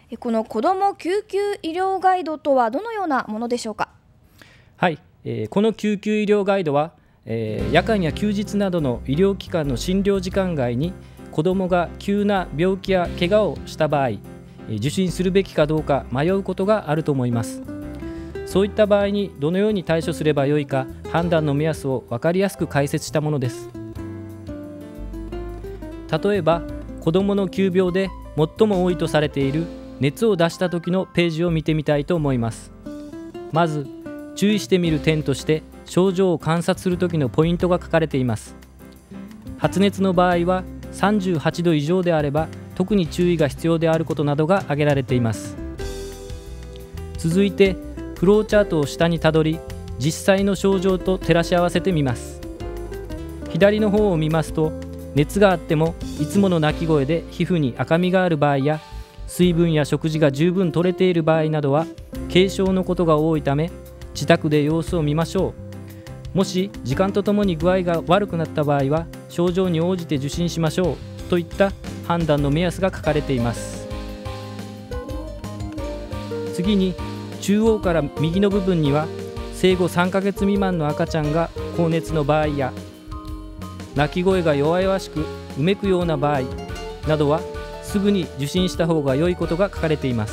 この子ども救急医療ガイドとはどのようなものでしょうか。 はい、この救急医療ガイドは、夜間や休日などの医療機関の診療時間外に子どもが急な病気や怪我をした場合、受診するべきかどうか迷うことがあると思います。そういった場合にどのように対処すればよいか判断の目安を分かりやすく解説したものです。例えば子どもの急病で最も多いとされている熱を出した時のページを見てみたいと思います。まず注意してみる点として症状を観察する時のポイントが書かれています。発熱の場合は38度以上であれば特に注意が必要であることなどが挙げられています。続いてフローチャートを下にたどり実際の症状と照らし合わせてみます。左の方を見ますと熱があってもいつもの泣き声で皮膚に赤みがある場合や水分や食事が十分取れている場合などは軽症のことが多いため自宅で様子を見ましょう。もし時間とともに具合が悪くなった場合は症状に応じて受診しましょうといった判断の目安が書かれています。次に中央から右の部分には生後3ヶ月未満の赤ちゃんが高熱の場合や泣き声が弱々しくうめくような場合などはすぐに受診した方が良いことが書かれています。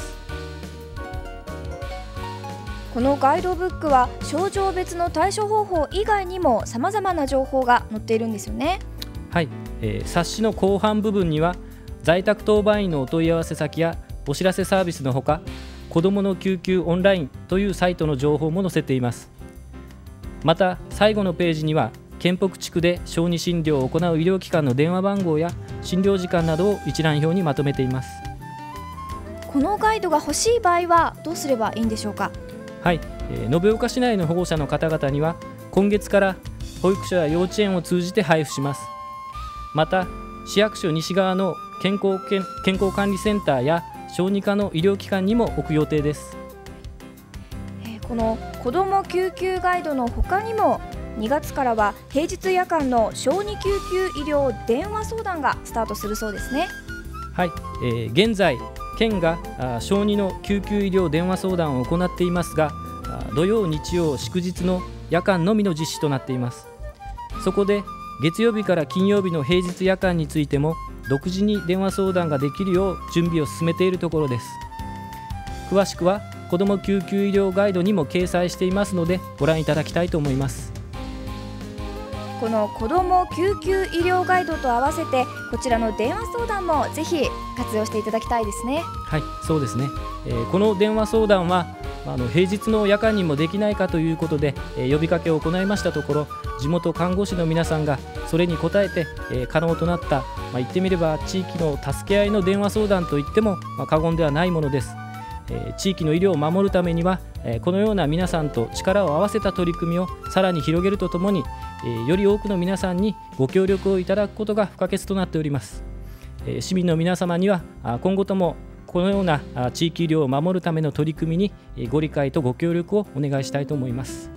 このガイドブックは症状別の対処方法以外にも様々な情報が載っているんですよね。 はい、冊子の後半部分には在宅当番員のお問い合わせ先やお知らせサービスのほか子どもの救急オンラインというサイトの情報も載せています。また最後のページには県北地区で小児診療を行う医療機関の電話番号や診療時間などを一覧表にまとめています。 このガイドが欲しい場合はどうすればいいんでしょうか。 はい、延岡市内の保護者の方々には今月から保育所や幼稚園を通じて配布します。また市役所西側の健康管理センターや小児科の医療機関にも置く予定です。 この子ども救急ガイドの他にも2月からは平日夜間の小児救急医療電話相談がスタートするそうですね。 はい、現在県が小児の救急医療電話相談を行っていますが土曜日曜祝日の夜間のみの実施となっています。そこで月曜日から金曜日の平日夜間についても独自に電話相談ができるよう準備を進めているところです。詳しくは子ども救急医療ガイドにも掲載していますのでご覧いただきたいと思います。 この子ども救急医療ガイドと合わせてこちらの電話相談もぜひ活用していただきたいですね。 はい、そうですね。この電話相談は平日の夜間にもできないかということで、呼びかけを行いましたところ地元看護師の皆さんがそれに応えて、可能となった、言ってみれば地域の助け合いの電話相談といっても、過言ではないものです。地域の医療を守るためには、このような皆さんと力を合わせた取り組みをさらに広げるとともに、より多くの皆さんにご協力をいただくことが不可欠となっております。市民の皆様には今後ともこのような地域医療を守るための取り組みにご理解とご協力をお願いしたいと思います。